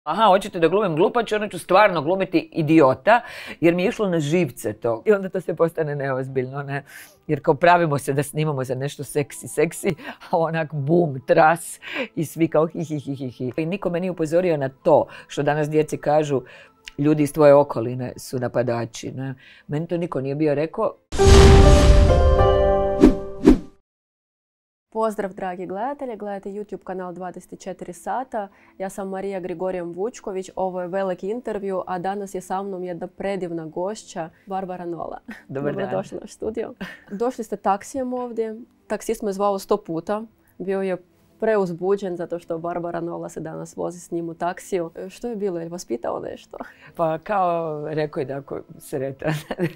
Aha, hoćete da glumim glupača, onda ću stvarno glumiti idiota, jer mi je išlo na živce to. I onda to sve postane neozbiljno, ne? Jer kao pravimo se da snimamo za nešto seksi, a onak bum, tras i svi kao hi. I niko me nije upozorio na to što danas djeci kažu ljudi iz tvoje okoline su napadači, ne? Meni to niko nije bio rekao. Pozdrav dragi gledatelji, gledate YouTube kanal 24 sata. Ja sam Marija Grigorijan Vučković, ovo je veliki intervju, a danas je sa mnom jedna predivna gošća, Barbara Nola. Dobrodošli u naš studio. Došli ste taksijem ovdje, taksist me zvao 100 puta, bio je preuzbuđen zato što Barbara Nola se danas vozi s njim u taksiju. Što je bilo, je vas pitao nešto? Pa kao rekao je da ako sretan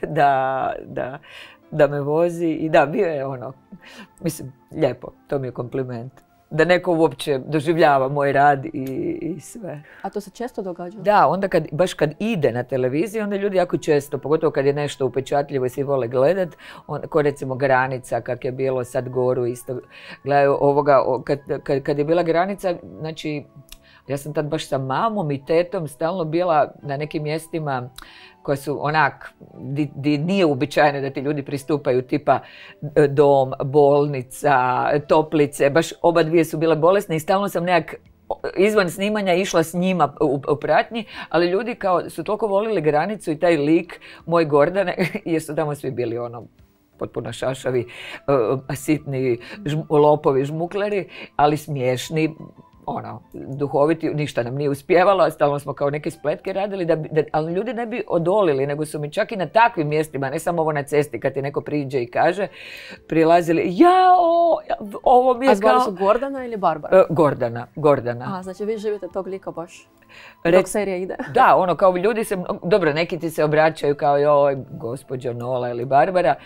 da me vozi i da, bio je ono, mislim, lijepo, to mi je kompliment. Da neko uopće doživljava moj rad i sve. A to se često događa? Da, onda baš kad ide na televiziji, onda ljudi jako često, pogotovo kad je nešto upečatljivo i svi vole gledat, ko recimo Granica, kak je bilo sad Goru isto, gledaju ovoga, kad je bila Granica, znači, ja sam tad baš sa mamom i tetom stalno bila na nekim mjestima koje su onak, di nije uobičajeno da ti ljudi pristupaju, tipa dom, bolnica, toplice, baš oba dvije su bile bolesne i stalno sam nekak izvan snimanja išla s njima u pratnji, ali ljudi kao su toliko volili Granicu i taj lik, moj Gordane, jer su tamo svi bili ono, potpuno šašavi, sitni lopovi, žmukleri, ali smiješni, ono, duhoviti, ništa nam nije uspjevalo, stalno smo kao neke spletke radili, ali ljudi ne bi odolili, nego su mi čak i na takvim mjestima, ne samo ovo na cesti, kad ti neko priđe i kaže, prilazili, ovo mi je kao... A zvali su Gordana ili Barbara? Gordana. A, znači vi živite tog lika baš dok serija ide. Da, ono, kao ljudi se, dobro, neki ti se obraćaju kao, joj, gospođo Nola ili Barbara,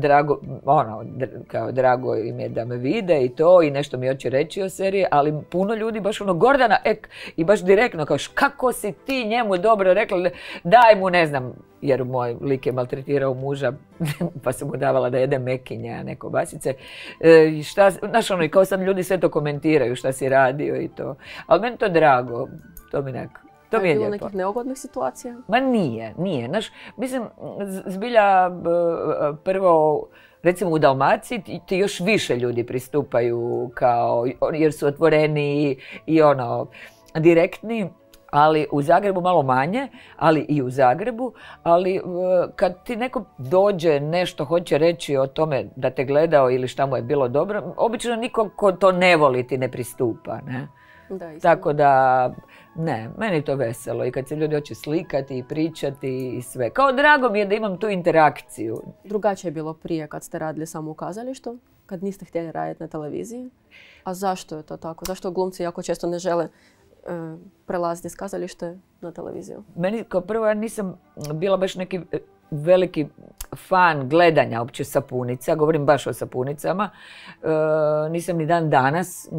drago im je da me vide i to, i nešto mi hoće reći o seriji, ali puno ljudi baš ono, Gordana, i baš direktno, kao, kako si ti njemu dobro rekla, daj mu, ne znam, jer moj lik je maltretirao muža, pa sam mu davala da jede mekinje, a ne kobasice. Znaš, ono, i kao sad ljudi sve to komentiraju, šta si radio i to. Ali meni to drago, to mi nekako. To mi je lijepo. Bilo nekih neugodnih situacija? Ma nije. Znaš, mislim, zbilja prvo, recimo u Dalmaciji ti još više ljudi pristupaju kao, jer su otvoreni i ono, direktni. Ali u Zagrebu malo manje, ali i u Zagrebu, ali kad ti neko dođe nešto hoće reći o tome da te gledao ili šta mu je bilo dobro, obično niko ko to ne voli ti ne pristupa, ne? Da, tako da, ne, meni je to veselo i kad se ljudi hoće slikati i pričati i sve. Kao drago mi je da imam tu interakciju. Drugačije je bilo prije kad ste radili samo u kazalištu, kad niste htjeli raditi na televiziji. A zašto je to tako? Zašto glumci jako često ne žele prelaziti iz kazalište na televiziju? Meni kao prvo, ja nisam bila baš neki veliki fan gledanja opće sapunica, govorim baš o sapunicama. Nisam ni dan danas,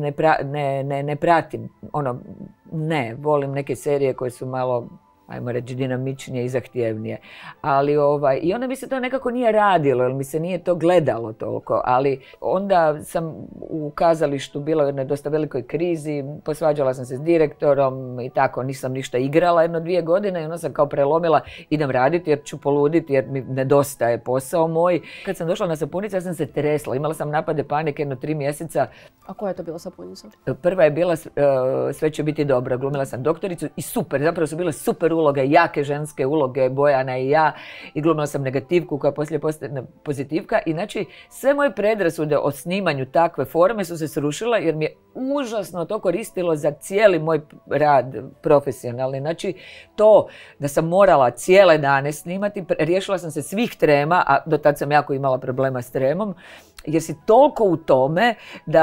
ne pratim, ono, ne, volim neke serije koje su malo, ajmo reći, dinamičnije i zahtjevnije. Ali i onda mi se to nekako nije radilo, jer mi se nije to gledalo toliko. Ali onda sam u kazalištu bila u jednoj dosta velikoj krizi, posvađala sam se s direktorom i tako, nisam ništa igrala 1-2 godine i onda sam kao prelomila, idem raditi jer ću poluditi jer mi nedostaje posao moj. Kad sam došla na sapunice, ja sam se tresla, imala sam napade panike 3 mjeseca. A koja je to bila sapunica? Prva je bila Sve će biti dobro, glumila sam doktoricu i super, zapravo su bile super uloge, jake ženske uloge, Bojana i ja, i glumila sam negativku koja poslije postane pozitivka i znači sve moje predrasude o snimanju takve forme su se srušile jer mi je užasno to koristilo za cijeli moj rad profesionalni. Znači to da sam morala cijele dane snimati, riješila sam se svih trema, a do tad sam jako imala problema s tremom, jer si toliko u tome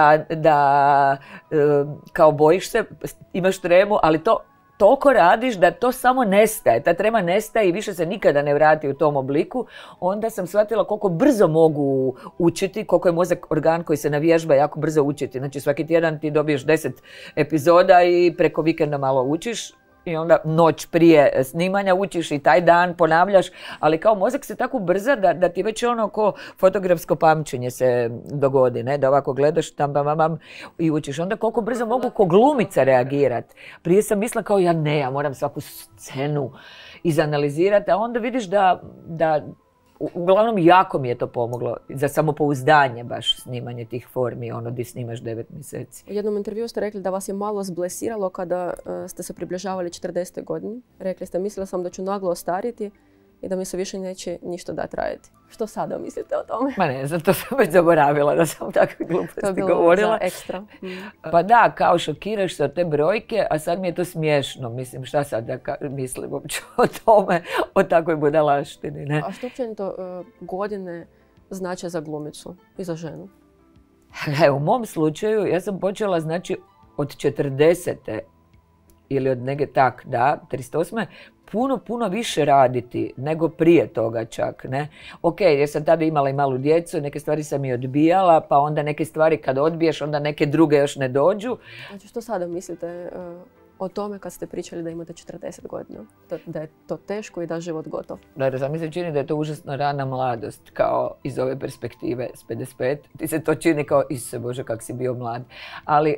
da kao bojiš se, imaš tremu, ali to toliko radiš da to samo nestaje, ta trema nestaje i više se nikada ne vrati u tom obliku. Onda sam shvatila koliko brzo mogu učiti, koliko je mozak organ koji se navježba jako brzo učiti. Znači svaki tjedan ti dobiješ 10 epizoda i preko vikenda malo učiš. i onda noć prije snimanja učiš i taj dan ponavljaš, ali kao mozak se tako brza da ti već ono ko fotografsko pamćenje se dogodi, ne? Da ovako gledaš tam i učiš. Onda koliko brzo mogu ko glumica reagirati. Prije sam mislila kao ja moram svaku scenu izanalizirati, a onda vidiš da uglavnom jako mi je to pomoglo za samopouzdanje baš snimanje tih formi, ono di snimaš 9 mjeseci. U jednom intervju ste rekli da vas je malo zblesiralo kada ste se približavali 40. godini. Rekli ste, mislila sam da ću naglo ostariti i da mi se više neće ništa dati raditi. Što sada mislite o tome? Ma ne, zato sam već zaboravila da sam takve gluposti govorila. To je bilo za ekstra. Pa da, kao šokiraš se od te brojke, a sad mi je to smiješno. Mislim, šta sad da mislim uopće o tome, o takvoj budalaštini, ne? A što općenito godine znače za glumicu i za ženu? U mom slučaju, ja sam počela, znači, od 40. ili od 38. puno više raditi nego prije toga čak, ne. Ok, jer sam tada imala i malu djecu, neke stvari sam i odbijala, pa onda neke stvari kad odbiješ, onda neke druge još ne dođu. Znači, što sada mislite o tome kad ste pričali da imate 40 godina? Da je to teško i da je život gotov? Da, sam mi se čini da je to užasno rana mladost, kao iz ove perspektive s 55. Ti se to čini kao, Isuse Bože, kak si bio mlad. Ali,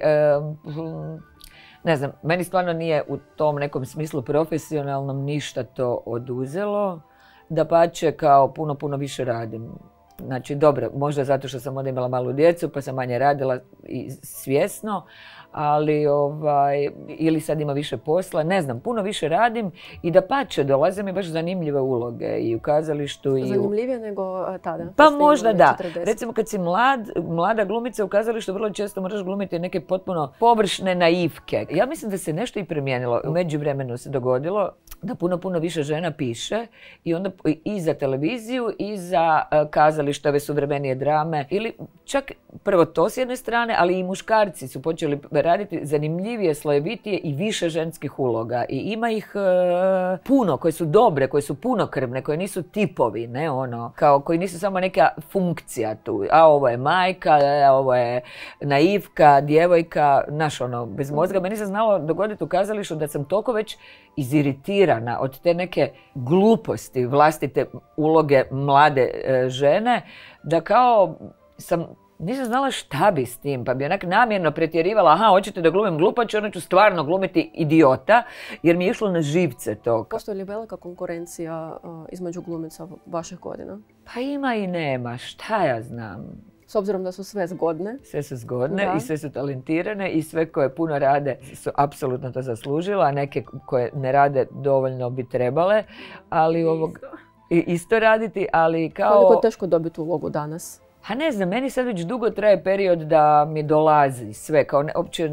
ne znam, meni stvarno nije u tom nekom smislu profesionalnom ništa to oduzelo. Dapače, kao puno više radim. Znači, dobro, možda zato što sam onda imala malu djecu pa sam manje radila i svjesno, ali ili sad ima više posla, ne znam, puno više radim i dapače, dolaze mi baš zanimljive uloge i u kazalištu i Zanimljivije nego tada? Pa možda da. 40. Recimo kad si mlada glumica u kazalištu vrlo često moraš glumiti neke potpuno površne naivke. Ja mislim da se nešto i promijenilo. U međuvremenu se dogodilo da puno više žena piše i onda i za televiziju i za kazalište, ove suvremenije drame. Ili čak prvo to s jedne strane, ali i muškarci su počeli raditi zanimljivije, slojevitije i više ženskih uloga. I ima ih puno koje su dobre, koje su punokrvne, koje nisu tipovi, ne ono, kao koji nisu samo neka funkcija tu. A ovo je majka, ovo je naivka, djevojka, naš ono, bez mozga. Meni se znalo dogoditi u kazalištu da sam toliko već iziritirana od te neke gluposti vlastite uloge mlade žene, da kao nisam znala šta bi s tim, pa bi onak namjerno pretjerivala, hoćete da glumim glupaču, onda ću stvarno glumiti idiota, jer mi je išlo na živce to. Postoji li velika konkurencija između glumica vaših godina? Pa ima i nema, šta ja znam. S obzirom da su sve zgodne. Sve su zgodne i sve su talentirane i sve koje puno rade su apsolutno to zaslužile, a neke koje ne rade dovoljno bi trebale, ali isto raditi, ali kao... Koliko je teško dobiti ulogu danas? A ne znam, meni sad već dugo traje period da mi dolazi sve, kao uopće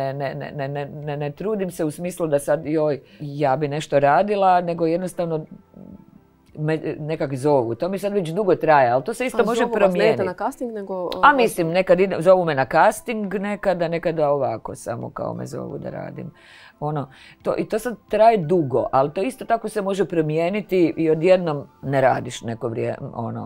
ne trudim se u smislu da sad ja bi nešto radila, nego jednostavno me nekak zovu. To mi sad već dugo traje, ali to se isto može promijeniti. Zovu vas na casting nego... A mislim, nekad zovu me na casting, nekada ovako samo kao me zovu da radim. I to sad traje dugo, ali to isto tako se može promijeniti i odjednom ne radiš neko vrijeme,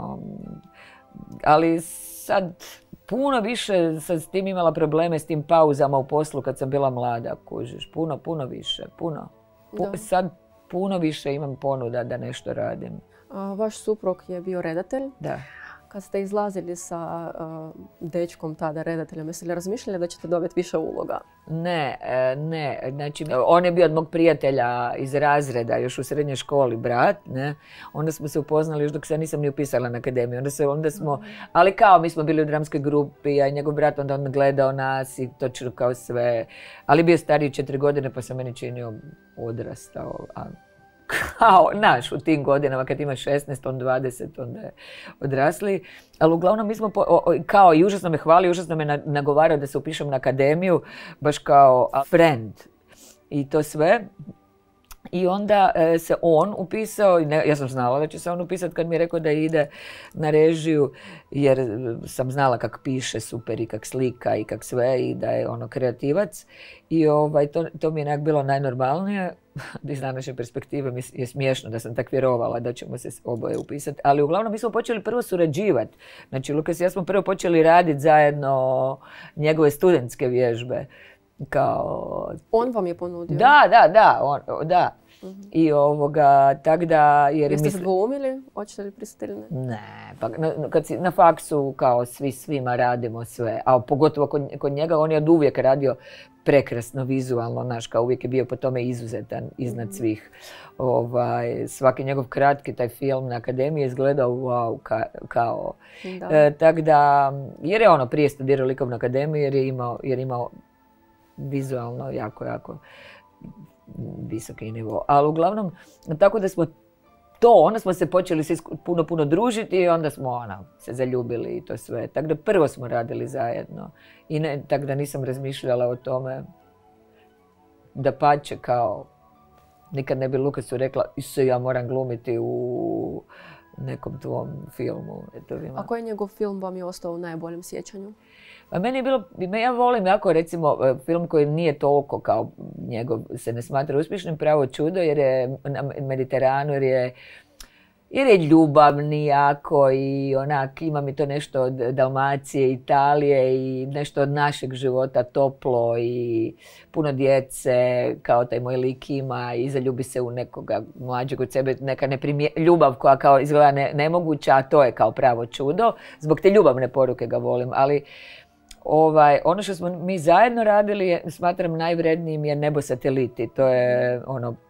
ali sad puno više sam s tim imala probleme, s tim pauzama u poslu kad sam bila mlada, kužiš, puno više, sad puno više imam ponuda da nešto radim. Vaš suprug je bio redatelj. Da. Kad ste izlazili sa dečkom tada redateljem, jeste li razmišljali da ćete dobiti više uloga? Ne. Znači, on je bio od mog prijatelja iz razreda, još u srednjoj školi, brat, ne. Onda smo se upoznali još dok se nisam ni upisala na akademiju. Onda smo, ali kao mi smo bili u dramskoj grupi, a i njegov brat onda on gledao nas i točno kao sve. Ali bio stariji 4 godine pa se meni činio odrastao. Kao naš u tim godinama kad ima 16, on 20, onda je odrasli. Ali uglavnom mi smo, kao i užasno me hvali, užasno me nagovarao da se upišem na akademiju, baš kao friend i to sve. I onda se on upisao, ja sam znala da će se on upisati kad mi je rekao da ide na režiju, jer sam znala kak piše super i kak slika i kak sve i da je kreativac. I to mi je nekak bilo najnormalnije. Iz današnje perspektive mi je smiješno da sam tak vjerovala da ćemo se oboje upisati. Ali uglavnom mi smo počeli prvo surađivati. Znači Lukas i ja smo prvo počeli raditi zajedno njegove studentske vježbe. Kao... On vam je ponudio? Da. I tak da... Jeste se dvoumili? Hoćete li pristati? Ne, pa kad si na faksu kao svima radimo sve, a pogotovo kod njega on je od uvijek radio prekrasno vizualno, naš kao uvijek je bio po tome izuzetan iznad svih. Svaki njegov kratki taj film na akademiji je izgledao wow, kao. Tak da, jer je prije studirao likovnu akademiju jer je imao vizualno jako visoki nivo. Ali uglavnom, tako da smo onda smo se počeli puno družiti i onda smo se zaljubili i to sve. Tako da prvo smo radili zajedno. I tako da nisam razmišljala o tome da pače kao nikad ne bi Lukasu rekla ja moram glumiti u nekom tvom filmu. A koji njegov film vam je ostao u najboljem sjećanju? Pa meni je bilo, ja volim jako recimo film koji nije toliko kao njegov se ne smatra uspješnim, Pravo čudo, jer je na Mediteranu, jer je ljubavni jako i ima mi to nešto od Dalmacije, Italije i nešto od našeg života toplo i puno djece, kao taj moj lik ima i zaljubi se u nekoga mlađeg od sebe, neka ljubav koja kao izgleda nemoguća, a to je kao pravo čudo. Zbog te ljubavne poruke ga volim, ali ono što smo mi zajedno radili, smatram najvrednijim je Nebo sateliti. To je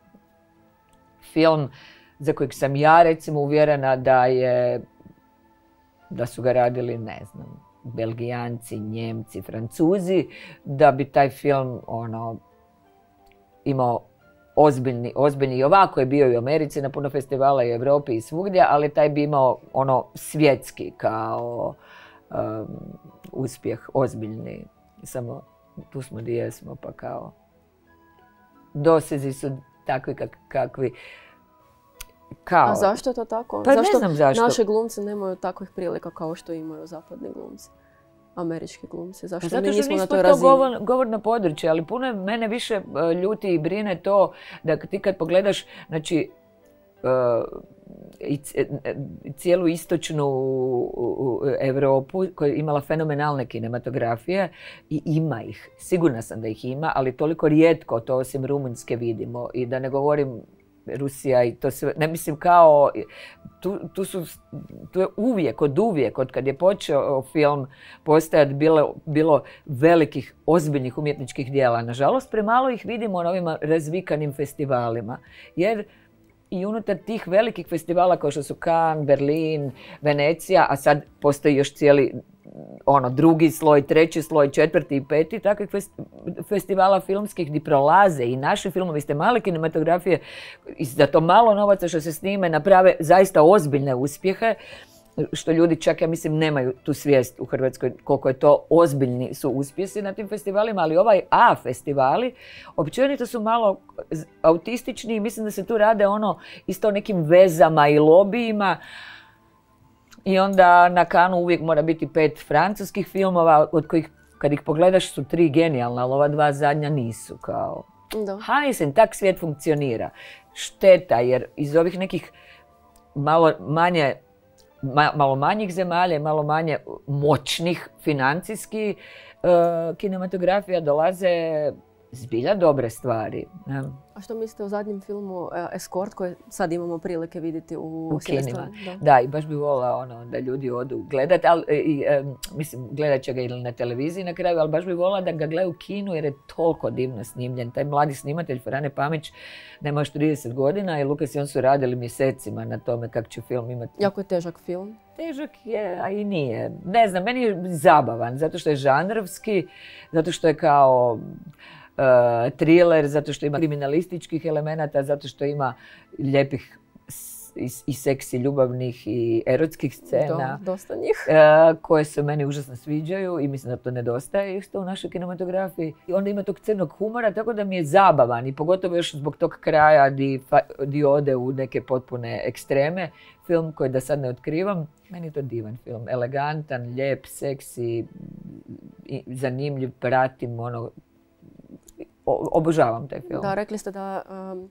film za kojeg sam ja recimo uvjerena da su ga radili, ne znam, Belgijanci, Njemci, Francuzi, da bi taj film imao ozbiljni i ovako je bio i u Americi na puno festivala i u Europi i svugdje, ali taj bi imao svjetski kao uspjeh, ozbiljni. Samo tu smo gdje jesmo, pa kao dosezi su takvi kakvi. A zašto je to tako? Pa ne znam zašto. Naši glumci nemaju takvih prilika kao što imaju zapadni glumci? Američki glumci. Zašto mi nismo na toj razini? Zato što nismo to govorno područje, ali puno mene više ljuti i brine to da ti kad pogledaš, znači, cijelu istočnu Europu koja je imala fenomenalne kinematografije i ima ih. Sigurna sam da ih ima, ali toliko rijetko to osim Rumunjske vidimo. I da ne govorim Rusija i to sve, ne mislim kao, tu je uvijek, od kad je počeo film postajati bilo velikih, ozbiljnih umjetničkih djela. Nažalost, premalo ih vidimo na ovim razvikanim festivalima. Jer i unutar tih velikih festivala kao što su Cannes, Berlin, Venecija, a sad postoji još cijeli drugi sloj, treći sloj, četvrti i peti takvih festivala filmskih gdje prolaze i naši filmovi, ste male kinematografije i za to malo novaca što se snime naprave zaista ozbiljne uspjehe, što ljudi čak, ja mislim, nemaju tu svijest u Hrvatskoj koliko je to ozbiljni su uspjesi na tim festivalima, ali A festivali općenito su malo autistični i mislim da se tu rade isto o nekim vezama i lobijima. I onda na Cannesu uvijek mora biti 5 francuskih filmova, od kojih kad ih pogledaš su 3 genijalna, ali ova 2 zadnja nisu kao. Mislim, tak svijet funkcionira. Šteta, jer iz ovih nekih malo manjih zemalja i malo manje moćnih financijski kinematografija dolaze zbilja dobre stvari. A što mislite o zadnjem filmu Escort koji sad imamo prilike vidjeti u kinima? Da, i baš bi volila da ljudi odu gledati, mislim, gledat će ga ili na televiziji na kraju, ali baš bi volila da ga gledaju u kinu jer je toliko divno snimljen. Taj mladi snimatelj Frane Pamić nema još 30 godina i Lukas i on su radili mjesecima na tome kako će film imati. Jako je težak film. Težak je, a i nije. Ne znam, meni je zabavan, zato što je žanrovski, zato što je kao thriller, zato što ima kriminalističkih elemenata, zato što ima lijepih i seksi, ljubavnih i erotskih scena. Dosta njih. Koje se meni užasno sviđaju i mislim da to nedostaje isto u našoj kinematografiji. I onda ima tog crnog humora, tako da mi je zabavan i pogotovo još zbog tog kraja di ode u neke potpune ekstreme. Film koji da sad ne otkrivam, meni je to divan film. Elegantan, lijep, seksi, zanimljiv, pratim obožavam taj film. Da, rekli ste da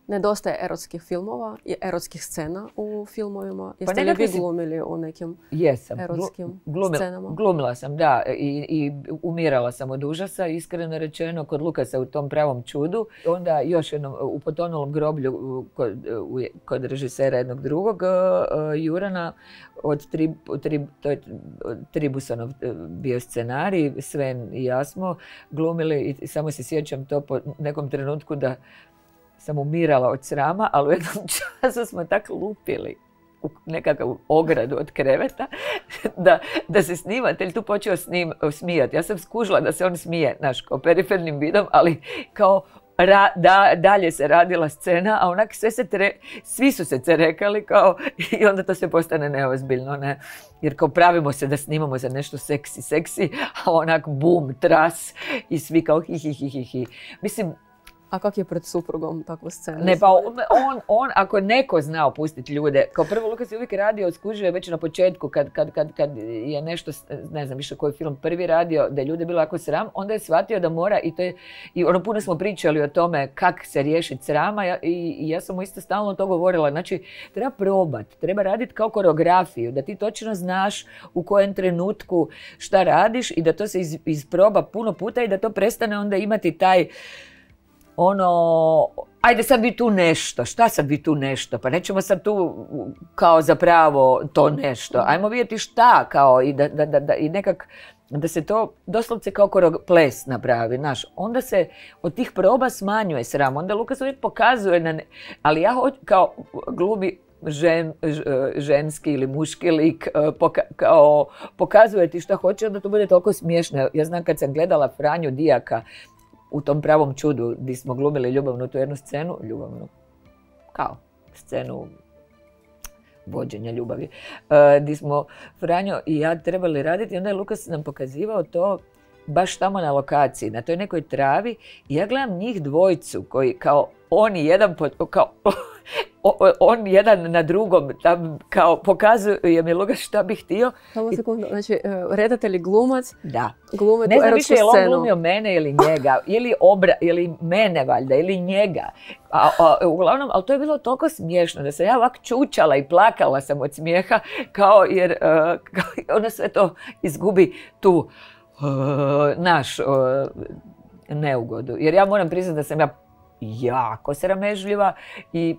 Nedostaje erotskih filmova i erotskih scena u filmovima. Jeste li vi glumili u nekim erotskim scenama? Glumila sam, da. I umirala sam od užasa, iskreno rečeno, kod Lukasa u tom Pravom čudu. Onda još jednom u Potonulom groblju kod režisera jednog drugog, Jurana, to je Tribusonov bio scenarij, Sven i ja smo glumili i samo se sjećam to po nekom trenutku da sam umirala od srama, ali u jednom času smo tako lupili u nekakav ogradu od kreveta da se snimatelj tu počeo smijati. Ja sam skužila da se on smije, kao perifernim vidom, ali kao dalje se radila scena, a onak svi su se cerekali kao, i onda to sve postane neozbiljno, ne? Jer kao pravimo se da snimamo za nešto seksi, a onak bum, tras i svi kao hi. Mislim, a kak je pred suprugom takvu scenu? Ne, pa on ako neko zna opustiti ljude, kao prvo Lukas je uvijek radio, skužio je već na početku kad je nešto, ne znam više koji film prvi radio, da je ljude bilo jako sram, onda je shvatio da mora i puno smo pričali o tome kak se riješiti srama i ja sam mu isto stalno to govorila, znači treba probati, treba raditi kao koreografiju, da ti točno znaš u kojem trenutku šta radiš i da to se isproba puno puta i da to prestane onda imati taj ajde sad vi tu nešto, šta sad vi tu nešto, pa nećemo sad tu kao zapravo to nešto, ajmo vidjeti šta kao i nekak da se to doslovce kao ples napravi, znaš, onda se od tih proba smanjuje sram, onda Lukas uvijek pokazuje, ali ja hoću kao glumi ženski ili muški lik kao pokazuje ti šta hoće, onda to bude toliko smiješno. Ja znam kad sam gledala Franju Dijaka u tom Pravom čudu, gdje smo glumili ljubavnu tu jednu scenu, kao scenu vođenja ljubavi, gdje smo Franjo i ja trebali raditi, onda je Lukas nam pokazivao to baš tamo na lokaciji, na toj nekoj travi i ja gledam njih dvojicu koji kao on jedan na drugom, tam kao pokazuje mi Lukas šta bih htio. Samo sekundu, znači redatelj glumac glume tu erotsku scenu. Ne znam više je on glumio mene ili njega, ili mene valjda, ili njega. Uglavnom, ali to je bilo toliko smiješno da sam ja ovak čučala i plakala sam od smijeha, kao jer ono sve to izgubi tu neugodu. Jer ja moram priznati da sam ja jako sramežljiva i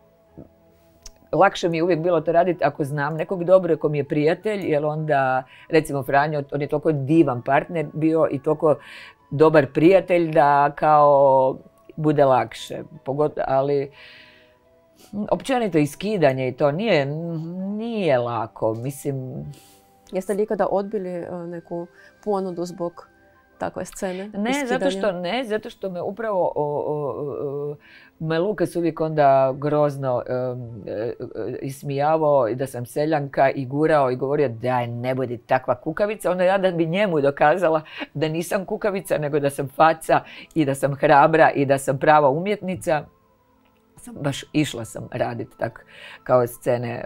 lakše mi je uvijek bilo to raditi ako znam nekog dobro, ako mi je prijatelj, jer onda, recimo Franjo, on je toliko divan partner bio i toliko dobar prijatelj da kao bude lakše. Ali općenito iskidanje i to nije lako, mislim. Jeste li ikada odbili neku ponudu zbog takve scene? Zato što me upravo me Lukas uvijek onda grozno ismijavao i da sam seljanka i gurao i govorio daj ne budi takva kukavica. Onda ja da bi njemu dokazala da nisam kukavica nego da sam faca i da sam hrabra i da sam prava umjetnica. Išla sam raditi tak kao scene,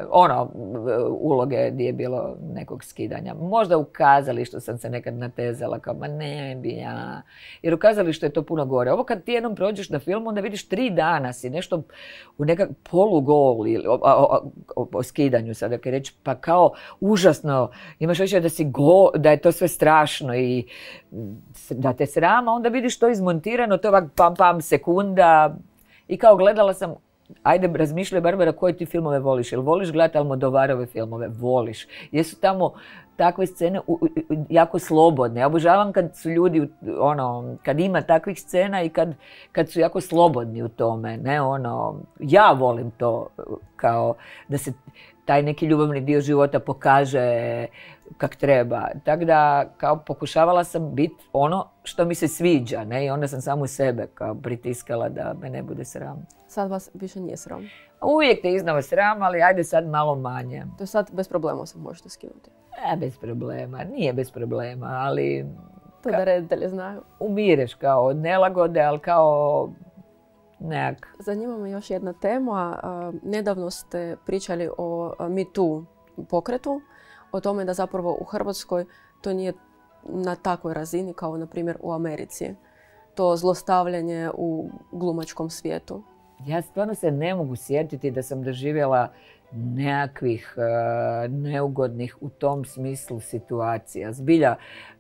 uloge gdje je bilo nekog skidanja. Možda u kazalištu sam se nekad natezala kao, ma ne bi ja. Jer u kazalištu je to puno gore. Ovo kad ti jednom prođeš na filmu, onda vidiš 3 dana si nešto u nekak polugol ili o skidanju sada kad reći, pa kao užasno, imaš osjećaj da je to sve strašno i da te srama, onda vidiš to izmontirano, to ovak pam sekunda. I kao gledala sam, ajde razmišljaj Barbara koje ti filmove voliš, jel voliš gledati Almodovarove filmove, voliš. Jesu tamo takve scene jako slobodne. Ja obožavam kad su ljudi, kad ima takvih scena i kad su jako slobodni u tome. Ja volim to kao da se taj neki ljubavni dio života pokaže kak treba. Tako da kao pokušavala sam biti ono što mi se sviđa, ne? I onda sam samu sebe kao pritiskala da me ne bude sram. Sad vas više nije sram? Uvijek te iznova sram, ali ajde sad malo manje. To sad bez problema se možete skinuti? Bez problema, nije bez problema, ali... To da reditelji znaju. Umireš kao od nelagode, ali kao... Nekak. Zanima me još jedna tema. Nedavno ste pričali o Me Too pokretu, o tome da zapravo u Hrvatskoj to nije na takvoj razini kao na primjer u Americi. To zlostavljanje u glumačkom svijetu. ja stvarno se ne mogu sjetiti da sam doživjela nekakvih neugodnih u tom smislu situacija. Zbilja,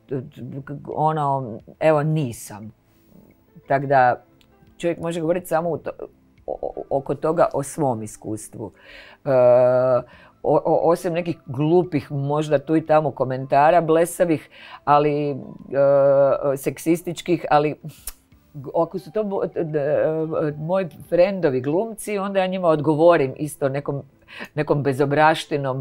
evo nisam. Tako da čovjek može govoriti samo oko toga o svom iskustvu. Osim nekih glupih, možda tu i tamo komentara, blesavih, ali seksističkih, ali ako su to moji frendovi glumci, onda ja njima odgovorim isto nekom bezobraštinom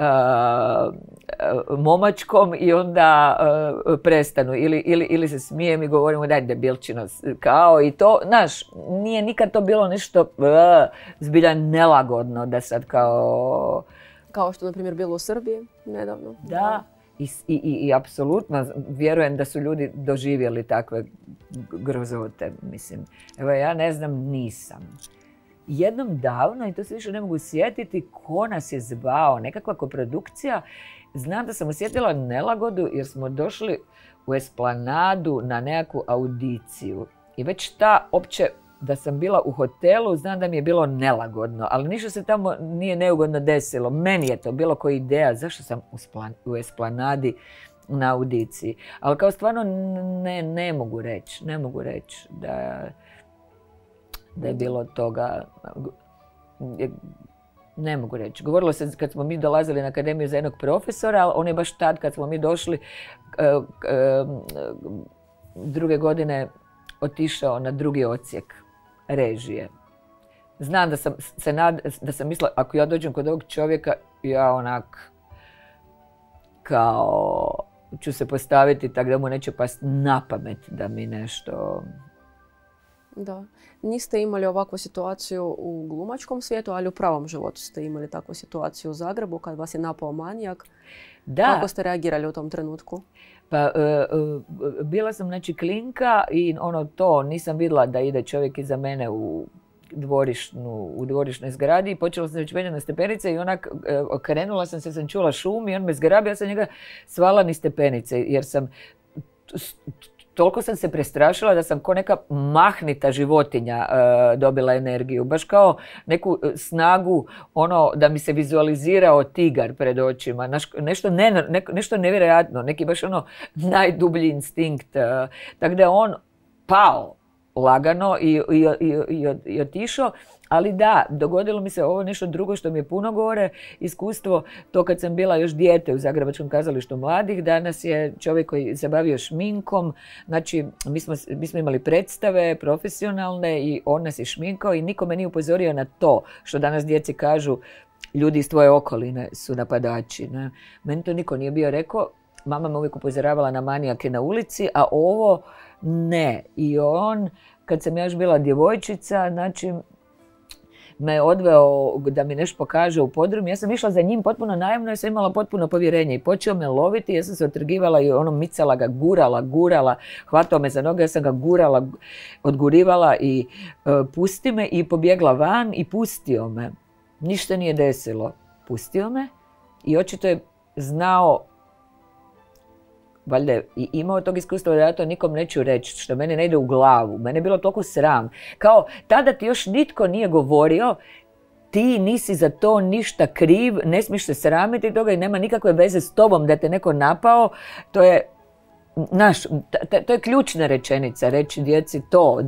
momačkom i onda prestanu. Ili se smijem i govorimo daj debilčino kao i to. Znaš, nije nikad to bilo nešto zbilja nelagodno da sad kao... Kao što, na primjer, bilo u Srbiji nedavno. Da. I apsolutno vjerujem da su ljudi doživjeli takve grozote, mislim. Evo, ja ne znam, nisam. Jednom davno, i to se više ne mogu sjetiti, ko nas je zvao, nekakva koprodukcija. Znam da sam osjetila nelagodu jer smo došli u Esplanadu na nekakvu audiciju. I već ta opće, da sam bila u hotelu, znam da mi je bilo nelagodno, ali ništa se tamo nije neugodno desilo. Meni je to bilo koja ideja zašto sam u Esplanadi na audiciji. Ali kao stvarno ne mogu reći da je bilo toga. Ne mogu reći. Govorilo se kad smo mi dolazili na akademiju za jednog profesora, ali on je baš tad kad smo mi došli druge godine otišao na drugi odsjek režije. Znam da sam mislila, ako ja dođem kod ovog čovjeka, ja onak kao ću se postaviti tako da mu neće pasti na pamet da mi nešto... Da. Niste imali ovakvu situaciju u glumačkom svijetu, ali u pravom životu ste imali takvu situaciju u Zagrebu kad vas je napao manijak. Da. Kako ste reagirali u tom trenutku? Pa, bila sam znači klinka i nisam vidjela da ide čovjek iza mene u dvorišnoj zgradi i počela sam već penjati na stepenice i onak krenula sam čula šum i on me zgrabio, ja sam njega svala niz stepenice jer toliko sam se prestrašila da sam ko neka mahnita životinja dobila energiju. Baš kao neku snagu da mi se vizualizirao tigar pred očima. Nešto nevjerojatno, neki baš najdublji instinkt. Tako da je on pao lagano i otišao. Ali da, dogodilo mi se ovo nešto drugo što mi je puno gore iskustvo. To kad sam bila još dijete u Zagrebačkom kazalištu mladih, danas je čovjek koji se bavio šminkom. Znači, mi smo imali predstave profesionalne i on nas je šminkao i niko me nije upozorio na to što danas djeci kažu ljudi iz tvoje okoline su napadači. Ne? Meni to niko nije bio rekao. Mama me uvijek upozoravala na manijake na ulici, a ovo ne. I on, kad sam ja još bila djevojčica, znači, me odveo da mi nešto pokaže u podrum. Ja sam išla za njim potpuno naivno jer sam imala potpuno povjerenje i počeo me loviti. Ja sam se otrgivala i micala ga, gurala, hvatao me za noge, ja sam ga gurala, odgurivala i pusti me i pobjegla van i pustio me. Ništa nije desilo. Pustio me i očito je znao, valjda i imao tog iskustva da ja to nikom neću reći, što mene ne ide u glavu. Mene je bilo toliko sram. Kao, tada ti još nitko nije govorio, ti nisi za to ništa kriv, ne smiješ se sramiti toga i nema nikakve veze s tobom da te neko napao. To je, to je ključna rečenica, reći djeci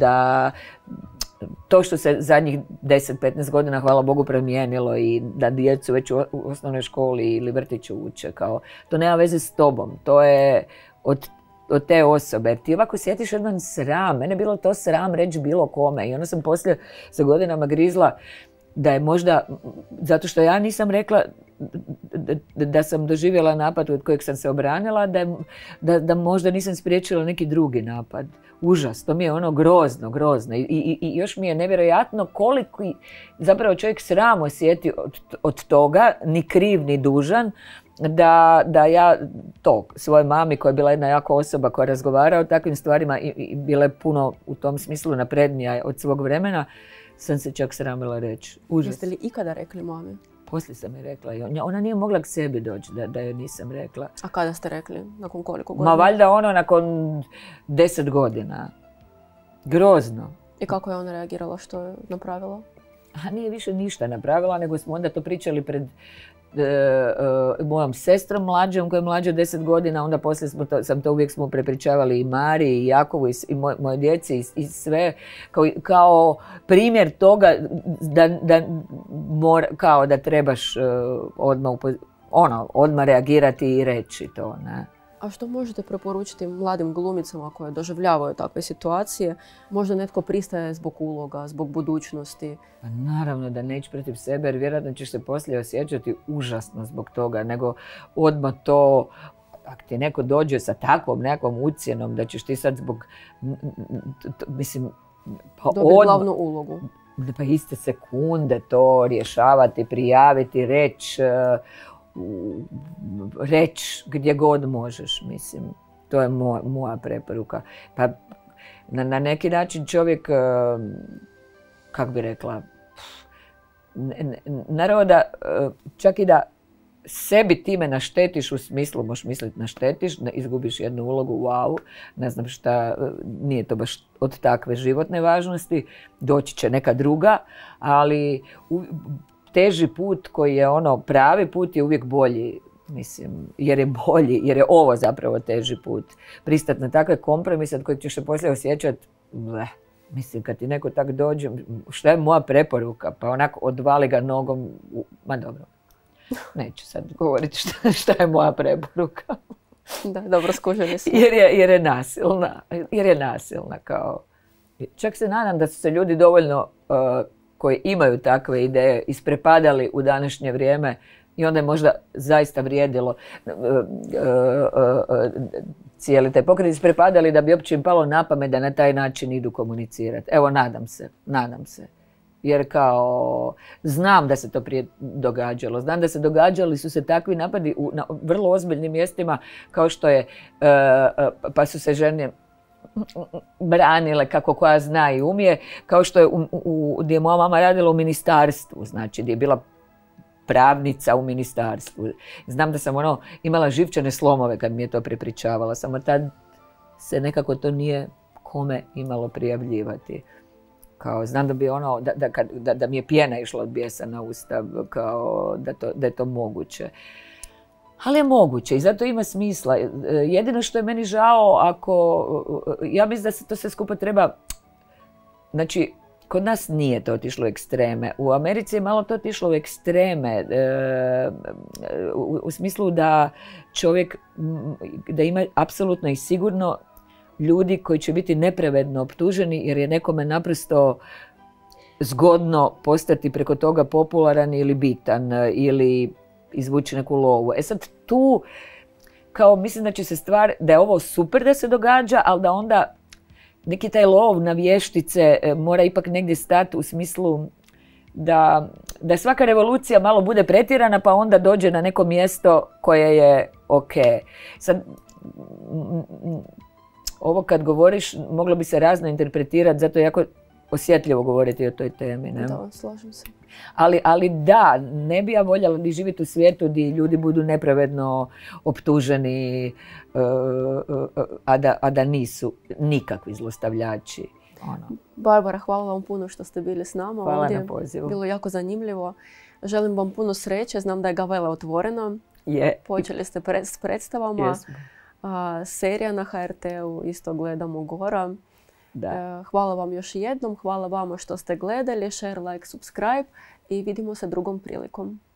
to što se zadnjih 10-15 godina, hvala Bogu, promijenilo i da djecu već u osnovnoj školi ili vrtiću uče. To nema veze s tobom, to je od te osobe. Jer ti ovako sjetiš jedan sram, mene je bilo to sram reći bilo kome. I onda sam poslije sa godinama grizla da je možda, zato što ja nisam rekla da sam doživjela napad od kojeg sam se obranila, da možda nisam spriječila neki drugi napad. Užas, to mi je grozno. I još mi je nevjerojatno koliko zapravo čovjek sram osjeti od toga, ni kriv ni dužan, da ja svojoj mami koja je bila jedna jako osoba koja razgovara o takvim stvarima i bila je puno u tom smislu naprednija od svog vremena, sam se čak sramila reći. Užas. Jeste li ikada rekli mami? Poslije sam je rekla. Ona nije mogla k sebi doći da joj nisam rekla. A kada ste rekli? Nakon koliko godina? Ma valjda nakon 10 godina. Grozno. I kako je ona reagirala, što je napravila? A nije više ništa napravila, nego smo onda to pričali pred mojom sestrom mlađom, koja je mlađa 10 godina, onda poslije sam to uvijek smo prepričavali i Mari, i Jakovu, i moje djeci, i sve, kao primjer toga da trebaš odmah reagirati i reći to, ne. A što možete preporučiti mladim glumicama koje doživljavaju takve situacije? Možda netko pristaje zbog uloga, zbog budućnosti? Pa naravno da neći protiv sebe, jer vjerojatno ćeš se poslije osjećati užasno zbog toga, nego odmah to, ako ti neko dođe sa takvom nekakvom ucjenom da ćeš ti sad zbog, mislim, pa dobiti glavnu ulogu. Pa iste sekunde to rješavati, prijaviti, reći gdje god možeš, mislim. To je moja preporuka. Pa na neki način čovjek, kako bi rekla, naravno da čak i da sebi time naštetiš, u smislu možeš misliti naštetiš, izgubiš jednu ulogu, wow, ne znam šta, nije to baš od takve životne važnosti, doći će neka druga, ali teži put koji je pravi put je uvijek bolji, mislim, jer je bolji, jer je ovo zapravo teži put. Pristat na takve kompromise od kojeg ćeš se poslije osjećati, mislim, kad ti neko tak dođe, šta je moja preporuka? Pa onako odvali ga nogom, ma dobro, neću sad govoriti šta je moja preporuka. Da, dobro, skuženi smo. Jer je nasilna, kao. Čak se nadam da su se ljudi dovoljno koji imaju takve ideje isprepadali u današnje vrijeme i onda je možda zaista vrijedilo cijeli taj pokret isprepadali da bi uopće im palo na pamet da na taj način idu komunicirati. Evo, nadam se. Jer kao, znam da se to prije događalo. Znam da se događali su se takvi napadi na vrlo ozbiljnim mjestima kao što je, pa su se žene branile kako koja zna i umije, kao što je gdje je moja mama radila u ministarstvu, znači gdje je bila pravnica u ministarstvu. Znam da sam imala živčane slomove kad mi je to prepričavala, samo tad se nekako to nije kome imalo prijavljivati. Kao, znam da bi da mi je pjena išla od bijesa na usta, kao da je to moguće. Ali je moguće i zato ima smisla. Jedino što je meni žao, ja mislim da se to sve skupa treba, znači, kod nas nije to otišlo u ekstreme. U Americi je malo to otišlo u ekstreme, u smislu da čovjek, da ima apsolutno i sigurno ljudi koji će biti nepravedno optuženi jer je nekome naprosto zgodno postati preko toga popularan ili bitan ili izvući neku lovu. Sad tu, kao mislim da će se da je ovo super da se događa, ali da onda neki taj lov na vještice mora ipak negdje stati u smislu da svaka revolucija malo bude pretjerana pa onda dođe na neko mjesto koje je ok. Sad, ovo kad govoriš moglo bi se razno interpretirati, zato je jako osjetljivo govoriti o toj temi. Ne? Da, slažem se. Ali da, ne bi ja voljela ni živjeti u svijetu gdje ljudi budu nepravedno optuženi, a da nisu nikakvi zlostavljači. Barbara, hvala vam puno što ste bili s nama. Hvala na pozivu. Bilo jako zanimljivo. Želim vam puno sreće. Znam da je Gavella otvorena. Počeli ste s predstavama. Jesmo. Serija na HRT-u isto gledamo Gora. Da. Hvala vam još jednom. Hvala vama što ste gledali. Share, like, subscribe i vidimo se drugom prilikom.